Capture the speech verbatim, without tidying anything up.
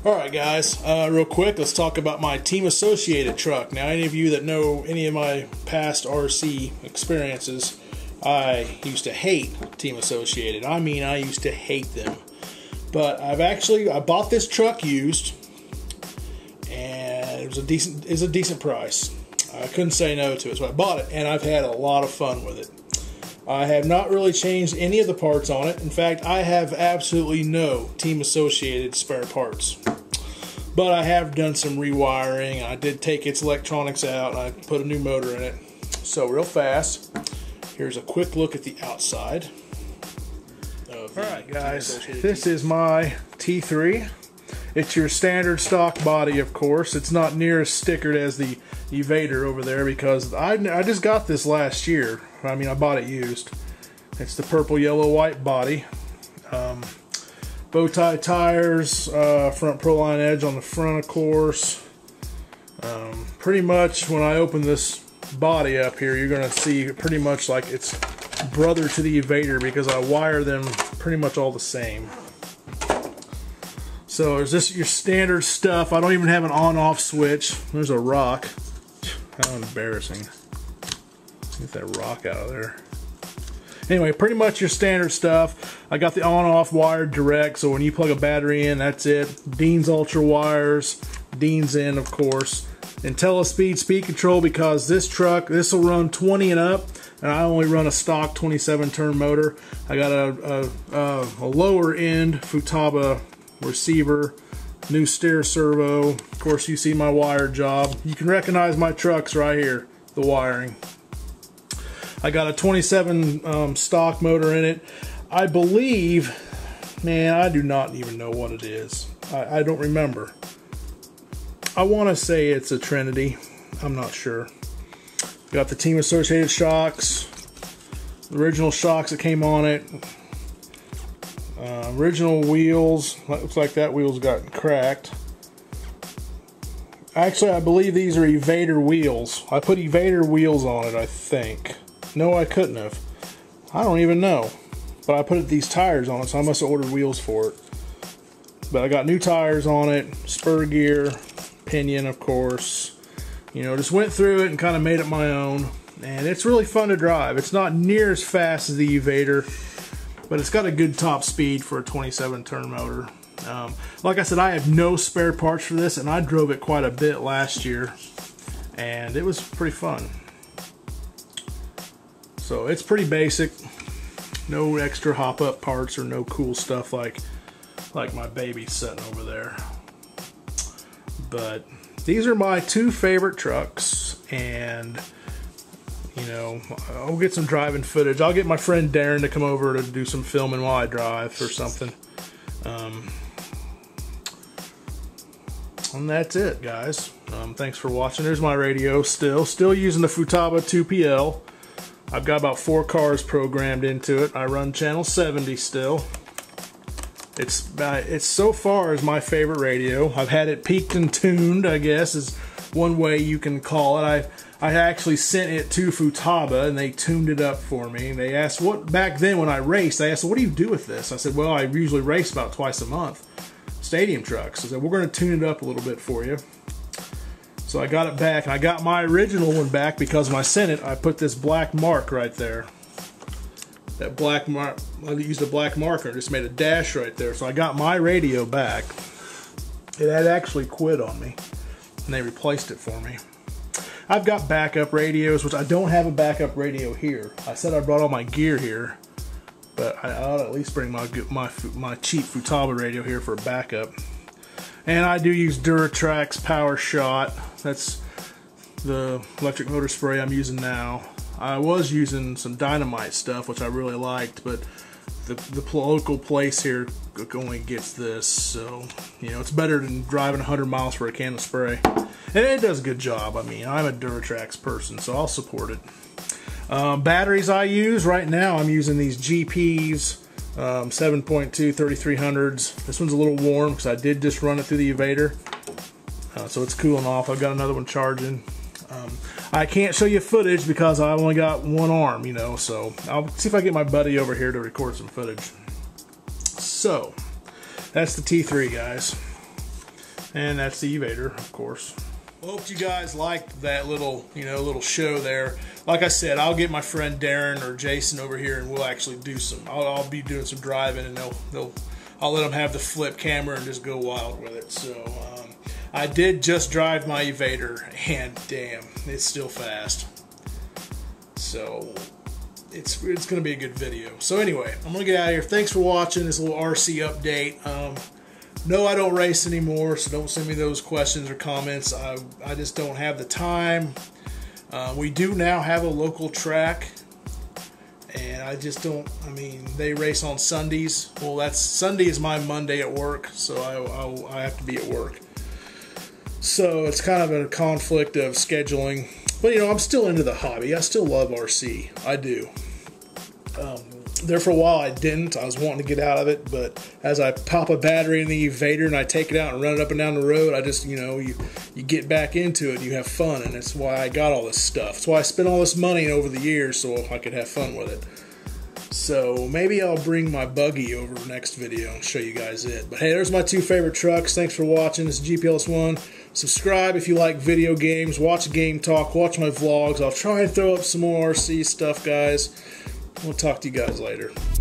Alright guys, uh, real quick, let's talk about my Team Associated truck. Now any of you that know any of my past R C experiences, I used to hate Team Associated. I mean, I used to hate them. But I've actually, I bought this truck used, and it was a decent, it's a decent price. I couldn't say no to it, so I bought it, and I've had a lot of fun with it. I have not really changed any of the parts on it. In fact, I have absolutely no Team Associated spare parts. But I have done some rewiring. I did take its electronics out, and I put a new motor in it. So real fast, here's a quick look at the outside. Alright guys, this is my T three. It's your standard stock body, of course. It's not near as stickered as the Evader over there because I, I just got this last year. I mean, I bought it used. It's the purple, yellow, white body. Um, bow tie tires, uh, front Proline edge on the front, of course. Um, pretty much when I open this body up here, you're going to see pretty much like it's brother to the Evader because I wire them pretty much all the same. So there's just your standard stuff. I don't even have an on-off switch. There's a rock. How embarrassing. Get that rock out of there. Anyway, pretty much your standard stuff. I got the on-off wired direct, so when you plug a battery in, that's it. Dean's Ultra wires. Dean's in, of course. IntelliSpeed speed control because this truck, this will run twenty and up, and I only run a stock twenty-seven turn motor. I got a, a, a, a lower end Futaba receiver, new steer servo. Of course, you see my wire job. You can recognize my trucks right here, the wiring. I got a twenty-seven um, stock motor in it. I believe, man, I do not even know what it is. I, I don't remember. I want to say it's a Trinity. I'm not sure. Got the Team Associated shocks, the original shocks that came on it. Uh, original wheels. Looks like that wheel's got cracked. Actually, I believe these are Evader wheels. I put Evader wheels on it, I think. No, I couldn't have. I don't even know. But I put these tires on it, so I must have ordered wheels for it. But I got new tires on it, spur gear, pinion, of course. You know, just went through it and kind of made it my own. And it's really fun to drive. It's not near as fast as the Evader, but it's got a good top speed for a twenty-seven turn motor. Um, like I said, I have no spare parts for this, and I drove it quite a bit last year, and it was pretty fun. So it's pretty basic, no extra hop-up parts or no cool stuff like like my baby sitting over there. But these are my two favorite trucks, and you know, I'll get some driving footage. I'll get my friend Darren to come over to do some filming while I drive or something. Um, and that's it, guys. Um, thanks for watching. There's my radio still. Still using the Futaba two P L. I've got about four cars programmed into it. I run channel seventy still. It's, uh, it's so far is my favorite radio. I've had it peaked and tuned, I guess, is one way you can call it. I I actually sent it to Futaba, and they tuned it up for me. They asked, what, back then when I raced, they asked, what do you do with this? I said, well, I usually race about twice a month. Stadium trucks. I said, we're going to tune it up a little bit for you. So I got it back, and I got my original one back because when I sent it, I put this black mark right there. That black mark, I used a black marker and just made a dash right there. So I got my radio back. It had actually quit on me, and they replaced it for me. I've got backup radios, which I don't have a backup radio here. I said I brought all my gear here, but I ought to at least bring my my my cheap Futaba radio here for a backup. And I do use Duratrax Power Shot. That's the electric motor spray I'm using now. I was using some Dynamite stuff, which I really liked, but the, the local place here only gets this, so, you know, it's better than driving one hundred miles for a can of spray. And it does a good job. I mean, I'm a Duratrax person, so I'll support it. Um, batteries I use right now, I'm using these G Ps, um, seven point two thirty-three hundreds. This one's a little warm because I did just run it through the Evader, uh, so it's cooling off. I've got another one charging. Um, I can't show you footage because I only got one arm, you know, so I'll see if I get my buddy over here to record some footage. So, that's the T three, guys. And that's the Evader, of course. Hope you guys liked that little, you know, little show there. Like I said, I'll get my friend Darren or Jason over here, and we'll actually do some. I'll, I'll be doing some driving, and they'll, they'll, I'll let them have the flip camera and just go wild with it. So um, I did just drive my Evader, and damn, it's still fast. So it's it's gonna be a good video. So anyway, I'm gonna get out of here. Thanks for watching this little R C update. Um, No, I don't race anymore, so don't send me those questions or comments. I, I just don't have the time. Uh, we do now have a local track, and I just don't, I mean, they race on Sundays. Well, that's Sunday is my Monday at work, so I, I, I have to be at work. So it's kind of a conflict of scheduling. But, you know, I'm still into the hobby. I still love R C. I do. Um, there for a while I didn't. I was wanting to get out of it, but as I pop a battery in the Evader and I take it out and run it up and down the road, I just, you know, you, you get back into it and you have fun, and that's why I got all this stuff. That's why I spent all this money over the years, so I could have fun with it. So maybe I'll bring my buggy over next video and show you guys it. But hey, there's my two favorite trucks. Thanks for watching. This is G P L S one. Subscribe if you like video games. Watch Game Talk. Watch my vlogs. I'll try and throw up some more R C stuff, guys. We'll talk to you guys later.